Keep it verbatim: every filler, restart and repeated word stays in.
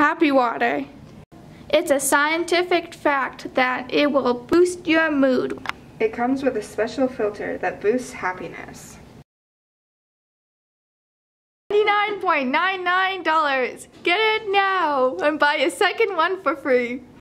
happy water. It's a scientific fact that it will boost your mood. It comes with a special filter that boosts happiness. ninety-nine point nine nine dollars. Get it now and buy a second one for free.